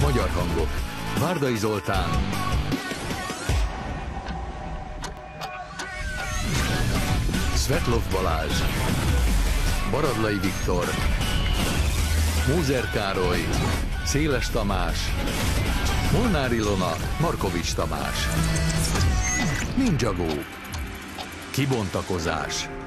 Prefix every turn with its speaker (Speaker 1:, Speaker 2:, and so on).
Speaker 1: Magyar hangok: Várdai Zoltán, Svetlov Balázs, Baradlai Viktor, Mózer Károly, Széles Tamás, Molnár Ilona, Markovics Tamás. Ninjago. Kibontakozás.